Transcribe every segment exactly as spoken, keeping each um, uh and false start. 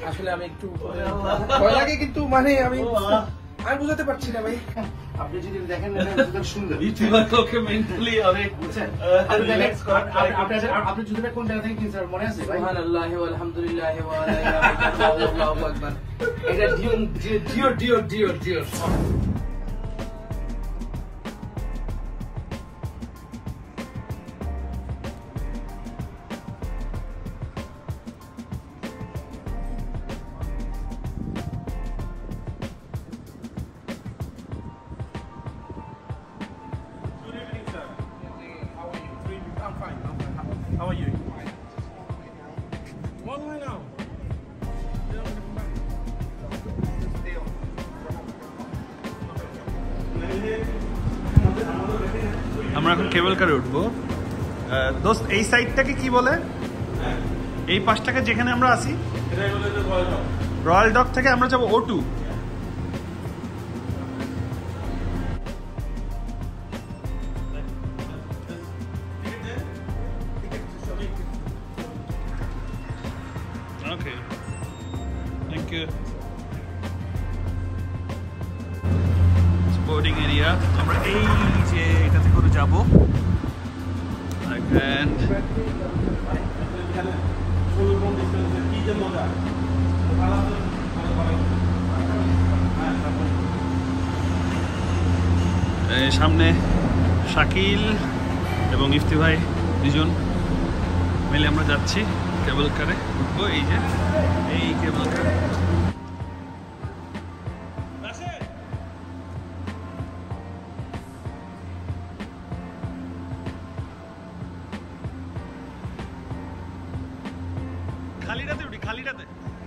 আসলে আমি একটু ভয় লাগে কিন্তু মানে আমি আমি বুঝাতে পারছি না ভাই। আপনি যদি দেখেন সুন্দর ওকে মেন্টালি অনেক আপনি যদি কোন জায়গা থেকে কিনছেন মনে আছে? সুবহানাল্লাহ ওয়া আলহামদুলিল্লাহ ওয়া লা ইলাহা ইল্লাল্লাহ আল্লাহু আকবার। এটা ডিও ডিও ডিও ডিও ডিও How are you? One way now. আমরা এখন কেবল কারে উঠবো। দোস্ত এই সাইডটাকে কি বলে? এই পাশটাকে যেখানে আমরা আছি রয়্যাল ডক থেকে আমরা যাবো ও টু। Okay. Thank you. Boarding area. আমরা এই যে এটাতে করে যাব। And সামনে শাকিল এবং ইফতি ভাই দুজন মিলে আমরা যাচ্ছি কেবল কারে উঠবো। এই যে এই কেবল কার খালিটাতে উঠি খালিটাতে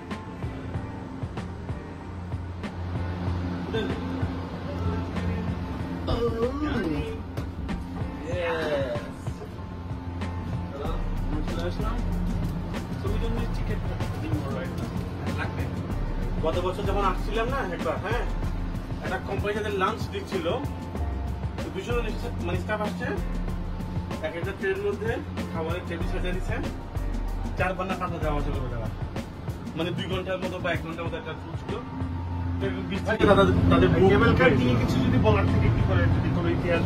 গত বছর যখন আসছিলাম না একবার, হ্যাঁ একটা কোম্পানি যাদের লাঞ্চ দিচ্ছিল, দুশো মানে স্টাফ আসছে, এক একটা ট্রেনের মধ্যে খাবারের টেবিল সাজিয়ে দিচ্ছে, চার পান্না কাঁচা যাওয়া ছিল তারা, মানে দুই ঘন্টার মতো বা এক ঘন্টার মতো একটা ট্যুর ছিল। তাদের কেবল কার নিয়ে কিছু যদি বলার থেকে কি করে যদি কোনো ইতিহাস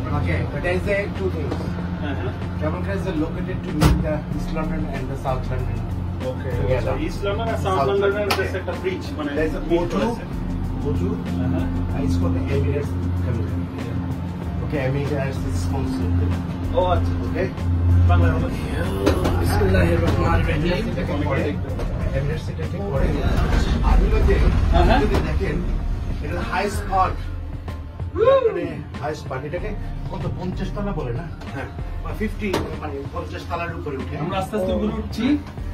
Cable car is located to meet the East London and the South London. Okay. So East London and South London is just a bridge. There is a O two. O two. Uh-huh. It's called the Emirates Cable Car. Yeah. Okay, Emirates is sponsor. Oh, okay. Bismillahirrahmanirrahim. Emirates এটা ঠিক করে। আমি বলতে যদি দেখেন এটা highest part. মানে highest part এটাকে কত পঞ্চাশ তলা বলে না? হ্যাঁ, ফিফটি মানে পঞ্চাশ তলার উপরে উঠে আমরা আস্তে আস্তে উপরে উঠছি।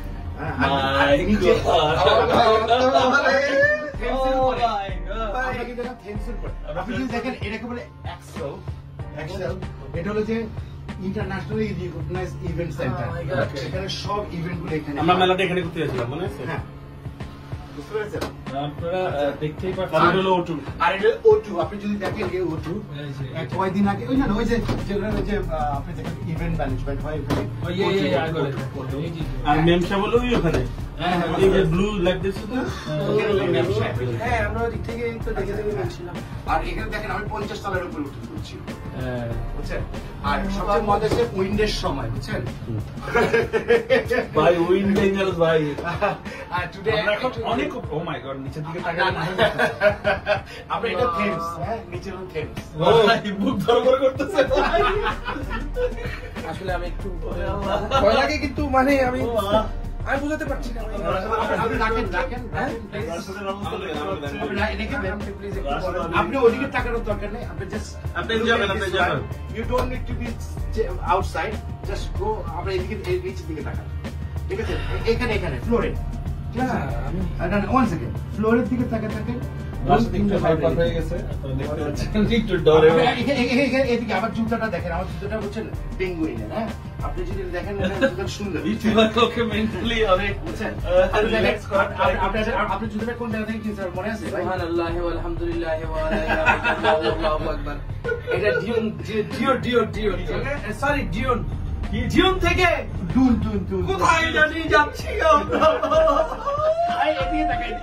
আপনি যদি দেখেন এটাকে বলে এক্সেল। এক্সেল এটা হলো যে ইন্টারন্যাশনালি রিকগনাইজড ইভেন্ট সেন্টার। এখানে সব ইভেন্ট গুলো এখানে। আমরা মেলাটা এখানে করতে যাচ্ছিলাম, মনে আছে? হ্যাঁ, বুঝতে পেরেছেন? আপনারা দেখতেই পাচ্ছেন আর হলো ও টু। আর এটা ও টু আপনি যদি দেখেন এই ও টু কয়েকদিন আগে ওই না ওই যে যেগুলো যে আপনি দেখেন ইভেন্ট ম্যানেজমেন্ট হয় ওখানে। ওই এই এই আগে আর মেম সাহেব হলো ওখানে। হ্যাঁ হ্যাঁ, এই যে ব্লু লাইট দিচ্ছে না? হ্যাঁ, আমরা ওই দিক থেকে তো দেখে দেখে বলছিলাম। আর এখানে দেখেন আমি পঞ্চাশ তলার উপরে উঠে পড়ছি। হ্যাঁ, বুঝছেন? আর সবচেয়ে মজা হচ্ছে উইন্ডের সময়, বুঝছেন? ভাই উইন্ড ডেঞ্জারাস ভাই। আর টুডে অনেক ও মাই গড নিচের দিকে তাকালে আমরা এটা থেমস, হ্যাঁ নিচে হলো থেমস। ভাই বুক ধরপড় করতেছে। আসলে আমি একটু ভয় লাগে কিন্তু মানে আমি আমি বুঝাতে পারছি না ভাই। আপনি রাখেন রাখেন আপনি ওদিকে টাকার দরকার নেই, আপনি জাস্ট আপনি যাবেন আপনি যাবেন you don't need to be outside, just go. আমরা এদিকে এই নিচের দিকে তাকান, ঠিক আছে? এখানে এখানে ফ্লোরে, ঠিক আছে? না না ওয়ান সেকেন্ড, ফ্লোরের দিকে তাকাতে থাকেন। এদিকে আমার জুতাটা দেখেন, আমার জুতাটা হচ্ছে পেঙ্গুইনের। হ্যাঁ, আপনি যদি দেখেন সুন্দর। আপনি জুতাটা কোন জায়গা থেকে কিনছেন মনে আছে? সুবহানাল্লাহ ওয়া আলহামদুলিল্লাহ ওয়া লা ইলাহা ইল্লাল্লাহ আল্লাহু আকবার। এটা ডিওন ডিও ডিও ডিও সরি ডিওন ডিওন থেকে টুন টুন টুন কোথায় জানি যাচ্ছি আমরা। এদিকে তাকাই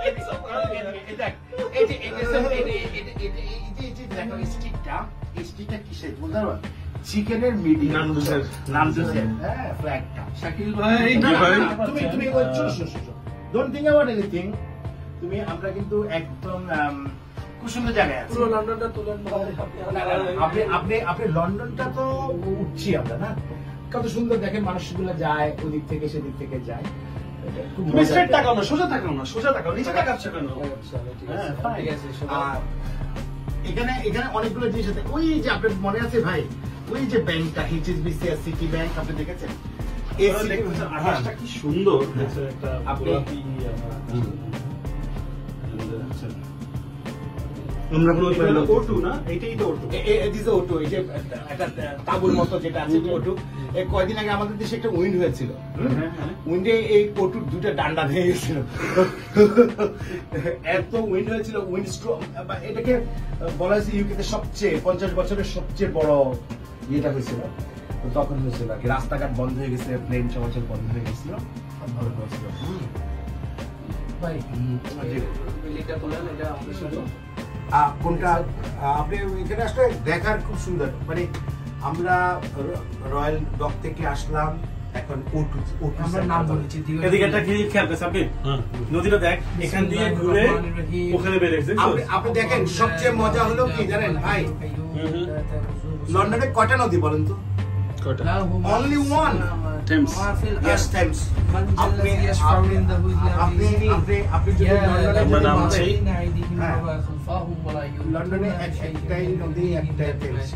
চিকেনের মিডিয়াম নান্দুসের নান্দুসের হ্যাঁ ফ্ল্যাগটা শাকিল ভাই তুমি তুমি ডোন্ট থিংক অ্যাবাউট এনিথিং। তুমি আমরা কিন্তু একদম খুব সুন্দর জায়গায় আছি। পুরো লন্ডনটা তুলেন ভাই আপনি আপনি আপনি লন্ডনটা তো উঠছি আমরা না, কত সুন্দর দেখেন মানুষগুলো যায় ওদিক থেকে সেদিক থেকে যায়। তুমি স্ট্রেট তাকাও না, সোজা তাকাও না, সোজা তাকাও, নিচে তাকাচ্ছ কেন? ঠিক আছে আর এখানে এখানে অনেকগুলো জিনিস আছে। ওই যে আপনার মনে আছে ভাই, ওই যে ব্যাংকটা এইচএসবিসি আর সিটি ব্যাংক আপনি দেখেছেন? এই আকাশটা কি সুন্দর, একটা আপনি আমরা কোনো ওটু না, এইটাই তো ওটু। দিস ওটু, এই যে একটা তাবুর মতো যেটা আছে ওটু। এই কয়দিন আগে আমাদের দেশে একটা উইন্ড হয়েছিল, উইন্ডে এই ওটুর দুটো ডান্ডা ভেঙে গেছিল। এত উইন্ড হয়েছিল, উইন্ড স্ট্রোক। এটাকে বলা হয়েছে ইউকেতে সবচেয়ে পঞ্চাশ বছরের সবচেয়ে বড় ইয়েটা হয়েছিল। তো তখন হয়েছিল আর কি, রাস্তাঘাট বন্ধ হয়ে গেছে, প্লেন চলাচল বন্ধ হয়ে গেছিল। ভালো হয়েছিল ভাই। বিল্ডিংটা তোলেন, এটা আমাদের সাথে কোনটা আপনি এখানে আসলে দেখার খুব সুন্দর। মানে আমরা রয়্যাল ডক থেকে আসলাম, এখন ওটু ওটু আমরা নাম বলেছি। এদিকে একটা কি খেয়াল করছ আপনি? নদীটা দেখ, এখান দিয়ে ঘুরে ওখানে বের হয়েছে। আপনি আপনি দেখেন, সবচেয়ে মজা হলো কি জানেন ভাই, লন্ডনে কয়টা নদী বলেন তো? Only one. Thames. Yes, Thames. আপনি আপনি আপনি আপনি যদি লন্ডনে আমরা নামছি। লন্ডনে একটাই নদী, একটাই Thames।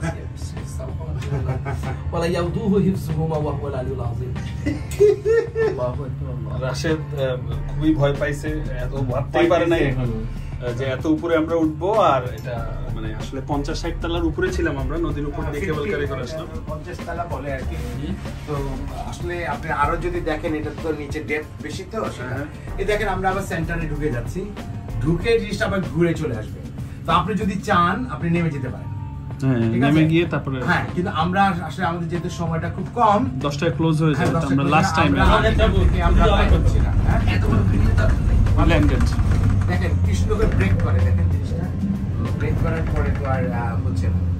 ولا يؤوده حفظهما وهو العلي العظيم। রাশেদ খুবই ভয় পাইছে, এত ভাবতেই পারে নাই যে এত উপরে আমরা উঠবো। আর এটা মানে আসলে পঞ্চাশ ষাট তলার উপরে ছিলাম আমরা, নদীর উপর দিয়ে কেবল কারি করে আসলাম। পঞ্চাশ তলা বলে আর কি। তো আসলে আপনি আরো যদি দেখেন, এটা তো নিচে ডেপথ বেশি, তো এই দেখেন আমরা আবার সেন্টারে ঢুকে যাচ্ছি, ঢুকে জিনিসটা আবার ঘুরে চলে আসবে। তো আপনি যদি চান আপনি নেমে যেতে পারেন, নেমে গিয়ে তারপরে। হ্যাঁ, কিন্তু আমরা আসলে আমাদের যেহেতু সময়টা খুব কম, দশটায় ক্লোজ হয়ে যায়, আমরা লাস্ট টাইমে দেখেন কি সুন্দর করে ব্রেক করে, দেখেন জিনিসটা ব্রেক করার পরে তো আর হচ্ছে না।